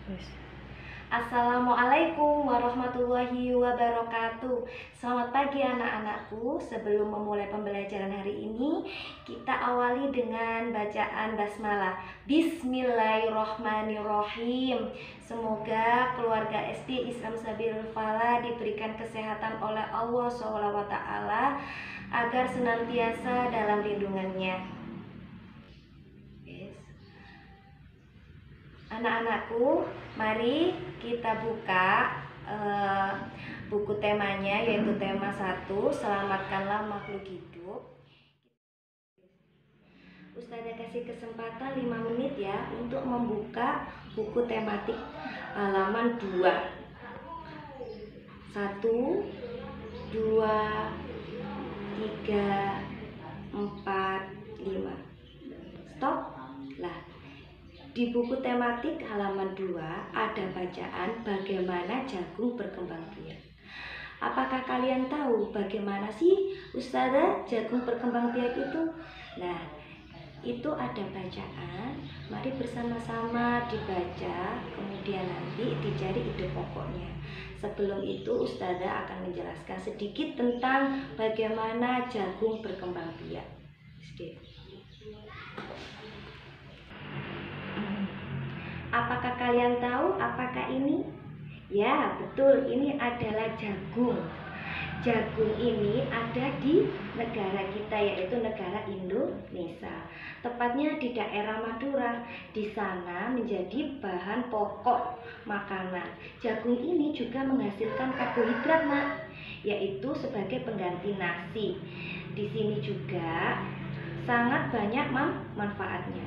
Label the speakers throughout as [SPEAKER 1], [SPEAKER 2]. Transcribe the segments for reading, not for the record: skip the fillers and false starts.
[SPEAKER 1] Terus.
[SPEAKER 2] Assalamualaikum warahmatullahi wabarakatuh. Selamat pagi anak-anakku. Sebelum memulai pembelajaran hari ini, kita awali dengan bacaan basmalah. Bismillahirrohmanirrohim. Semoga keluarga SD Islam Sabilul Falah diberikan kesehatan oleh Allah SWT agar senantiasa dalam lindungannya. Anak-anakku, mari kita buka buku temanya, yaitu tema 1, Selamatkanlah Makhluk Hidup. Ustazah kasih kesempatan 5 menit ya untuk membuka buku tematik halaman 2. 1, 2, 3, 4, 5. Stop. Lah, di buku tematik halaman 2 ada bacaan bagaimana jagung berkembang biak. Apakah kalian tahu bagaimana sih Ustazah jagung berkembang biak itu? Nah, itu ada bacaan. Mari bersama-sama dibaca, kemudian nanti dicari ide pokoknya. Sebelum itu Ustazah akan menjelaskan sedikit tentang bagaimana jagung berkembang biak. Apakah kalian tahu apakah ini? Ya, betul, ini adalah jagung. Jagung ini ada di negara kita, yaitu negara Indonesia. Tepatnya di daerah Madura. Di sana menjadi bahan pokok makanan. Jagung ini juga menghasilkan karbohidrat, Nak, yaitu sebagai pengganti nasi. Di sini juga sangat banyak manfaatnya.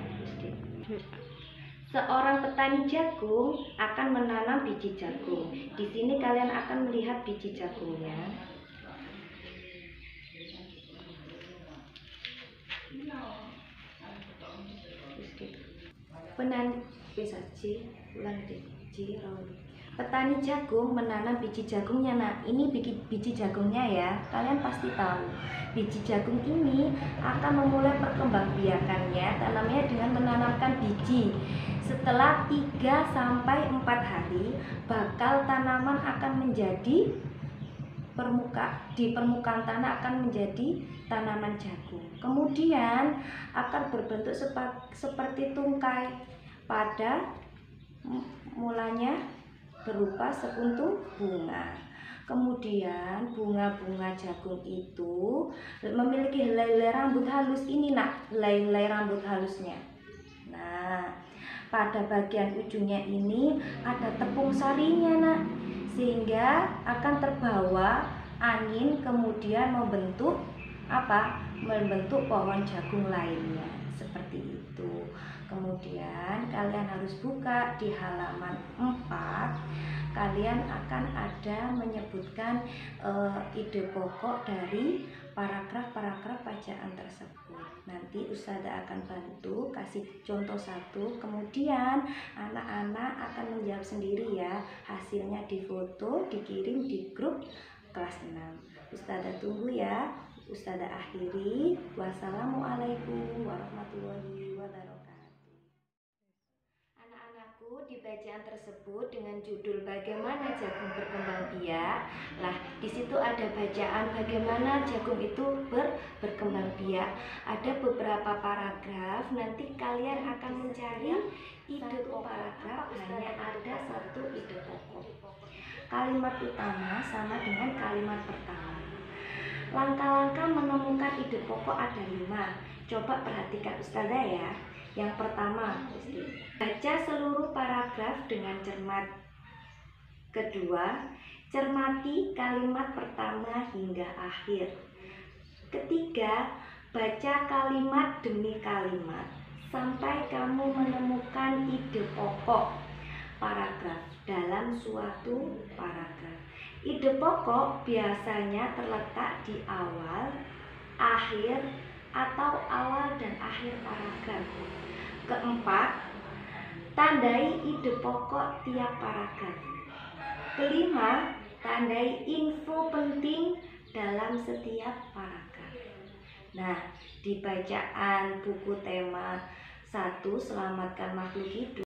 [SPEAKER 2] Seorang petani jagung akan menanam biji jagung. Di sini kalian akan melihat biji jagungnya. Petani jagung menanam biji jagungnya. Nah, ini biji jagungnya ya. Kalian pasti tahu. Biji jagung ini akan memulai perkembangbiakannya tanamnya dengan menanamkan biji. Setelah 3-4 hari, bakal tanaman akan menjadi di permukaan tanah akan menjadi tanaman jagung. Kemudian akan berbentuk seperti tungkai. Pada mulanya berupa sekuntum bunga. Kemudian bunga-bunga jagung itu memiliki helai-helai rambut halus. Ini, Nak, helai-helai rambut halusnya. Nah, pada bagian ujungnya ini ada tepung sarinya, Nak, sehingga akan terbawa angin kemudian membentuk membentuk pohon jagung lainnya seperti itu. Kemudian kalian harus buka di halaman 4. Kalian akan ada menyebutkan ide pokok dari paragraf-paragraf bacaan tersebut. Nanti Ustazah akan bantu kasih contoh 1. Kemudian anak-anak akan menjawab sendiri ya. Hasilnya difoto, dikirim di grup kelas 6. Ustazah tunggu ya. Ustazah akhiri. Wassalamualaikum warahmatullahi wabarakatuh. Anak-anakku, di bacaan tersebut dengan judul bagaimana jagung berkembang biak. Lah, di situ ada bacaan bagaimana jagung itu berkembang biak. Ada beberapa paragraf. Nanti kalian akan mencari ide paragraf. Hanya ada 1 ide pokok. Kalimat utama sama dengan kalimat pertama. Langkah-langkah menemukan ide pokok ada 5. Coba perhatikan Ustazah ya. Yang pertama, baca seluruh paragraf dengan cermat. Kedua, cermati kalimat pertama hingga akhir. Ketiga, baca kalimat demi kalimat sampai kamu menemukan ide pokok paragraf dalam suatu paragraf. Ide pokok biasanya terletak di awal, akhir, atau awal dan akhir paragraf. Keempat, tandai ide pokok tiap paragraf. Kelima, tandai info penting dalam setiap paragraf. Nah, di bacaan buku tema 1, Selamatkan Makhluk Hidup,